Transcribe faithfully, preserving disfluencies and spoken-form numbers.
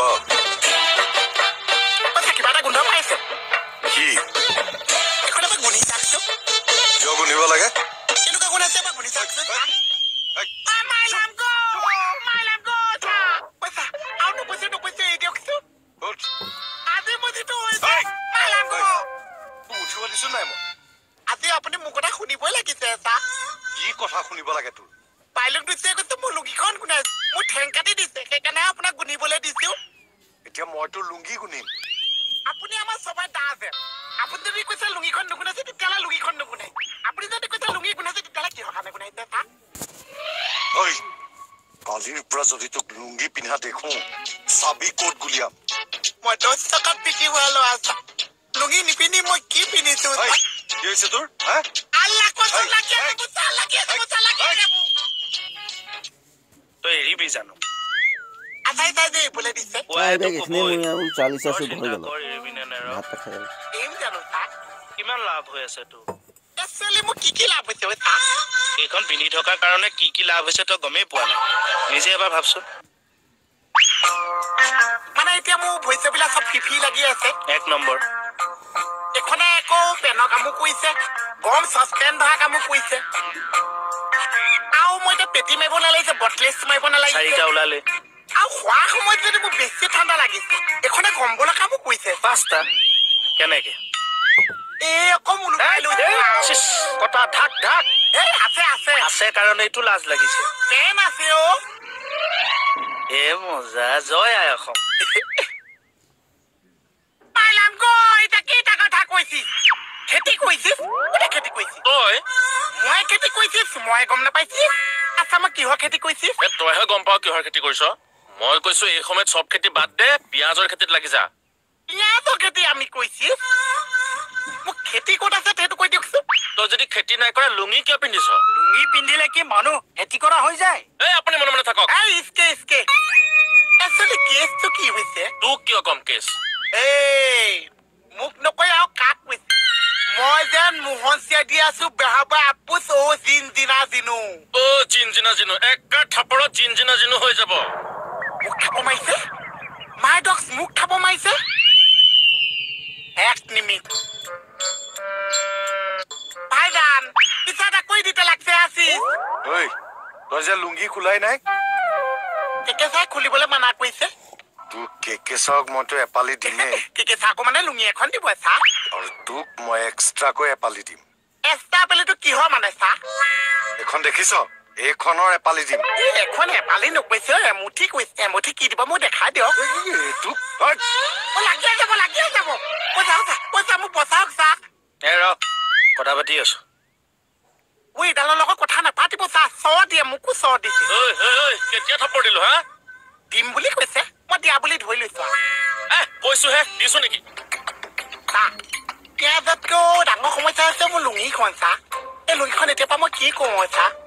কথা কিবা এটা গোন্ধ পাইছে কি এখন এবাৰ গুণি চাকছো কিয় গুণিব লাগে কেনেকুৱা গুণ আছে এবাৰ গুণি চাকছো আজি আপুনি মোক কথা শুনিবই লাগিছে চা কি কথা শুনিব লাগে তোৰ পাইলট দিছে কৈছে মোৰ লুংগিখন গুণাই মোৰ ঠেং কাটি দিছে সেইকাৰণে আপোনাক গুণিবলৈ দিছো এতিয়া মই তোৰ লুংগি গুণিম আপুনি আমাৰ সবাই দা আছে আপুনি যদি কৈছে লুংগিখন নুগুণাইছে তেতিয়াহ'লে লুংগিখন নুগুণাই আপুনি যদি কৈছে লুংগি গুণাইছে তেতিয়াহ'লে কিহৰ কাৰণে গুণাইছে চা ঐ কালিৰ পৰা যদি তোক লুংগি পিন্ধা দেখো চাবি ক'ত গুলিয়াম মই দহ টকাত বিক্ৰী হোৱা ল'ৰা চা লুংগি নিপিন্ধি মই কি পিন্ধিছো কি হৈছে তোৰ হা আল্লাহ কচম লাগি আছে বুটা লাগি আছে বুটা লাগি আছে তই এৰিবি জানো আটাই তাই যে বলে দিছে চালিশ আছে ঘৰ গেল ভাত খাই এম জানো চা কিমান লাভ হৈ আছে তোৰ এক্সুৱেলি মোক কি কি লাভ হৈছে চা এইখন পিন্ধি থকাৰ কাৰণে কি কি লাভ হৈছে তই গমেই পোৱা নাই নিজে এবাৰ ভাবচোন মানে এতিয়া মোৰ ভৈস্যবিলাক চব ফিফি লাগি আছে এক নম্বৰ এখনে একো পেনৰ কামো কৰিছে গৰম চচপেন ধৰা কামো কৰিছে আৰু মই এতিয়া পেটি মাৰিব নালাগিছে বটলেছ মাৰিব নালাগিছে চাৰিটা ওলালে আৰু খোৱাৰ সময়ত যদি মোৰ বেছি ঠাণ্ডা লাগিছে এখনে কম্বলৰ কামো কৰিছে পাঁচটা কেনেকে এই অকণ ওলোটাই লৈছে কটা ঢাক ঢাক এই আছে আছে আছে কাৰণে এইটো লাজ লাগিছে পেন আছে অ এ মজা জয় আই অসম পাইলাম গৈ এতিয়া কেইটা কথা কৈছিস খেতি কৰিছিস কোনে খেতি কৰিছিস তই মই খেতি কৰিছিস মই গম নাপাইছিস আচ্ছা মই কিহৰ খেতি কৰিছিস তইহে গম পাৱ কিহৰ খেতি কৰিছ মই কৈছো এই সময়ত চব খেতি বাদ দে পিঁয়াজৰ খেতিত লাগি যা পিঁয়াজৰ খেতি আমি কৰিছিস মোক খেতি ক'ত আছে সেইটো কৈ দিয়কচোন তই যদি খেতি নাই কৰা লুঙি কিয় পিন্ধিছ লুঙি পিন্ধিলে কি মানুহ খেতি কৰা হৈ যায় এই আপুনি মনে মনে থাকক এই ইচকে ইচকে এক্সুৱেলি কেছটো কি হৈছে তোক কিয় কম কেছ এই মোক নকৈ আৰু কাক কৈছে মই যেন মোহন চিয়াই দি আছো বেহাবা আপুচ অ জিন জিনা জিনু অ জিন জিনা জিনু একা থাপৰত জিন জিনা জিনু হৈ যাব মোক খাব মাৰিছে মাই ডগছ মোক খাব মাৰিছে এক নিমিট ভাইজান পিছা এটা কৈ দিতে লাগছে আছিস ঐ তই যে লুংগি খোলাই নাই কেকে চাই খুলিবলৈ মানা কৰিছে তোক কেকে চাওক মইতো এপালি দিমেই কেকে চাকো মানে লুঙি এখন দিব চা আৰু তোক মই এক্সট্ৰাকৈ এপালি দিম এক্সট্ৰা পেলেটো কিহৰ মানে চা এখন দেখিছ এইখনৰ এপালি দিম এখন এপালি নকৈছে এমুঠি কৈছে এমুঠি কি দিব মোক দেখাই দিয়ক তোক লাগিয়ে যাব লাগিয়ে যাব পইচা পইচা মোক বচাওক চা এ ৰ কথা পাতি আছো ঐ ডালৰ লগত কথা নাপাতিব চা চ দিয়ে মোকো চ দিছে ঐ ঐ ঐ কেতিয়া থাপৰ দিলো হা দিম বুলি কৈছে মই দিয়া বুলি ধৰি লৈছো এ কৈছোহে দিছো নেকি চা পিঁয়াজতকৈও ডাঙৰ সমস্যা হৈছে মোৰ লুঙিখন চা এই লুঙিখন এতিয়াৰ পৰা মই কি কৰো চা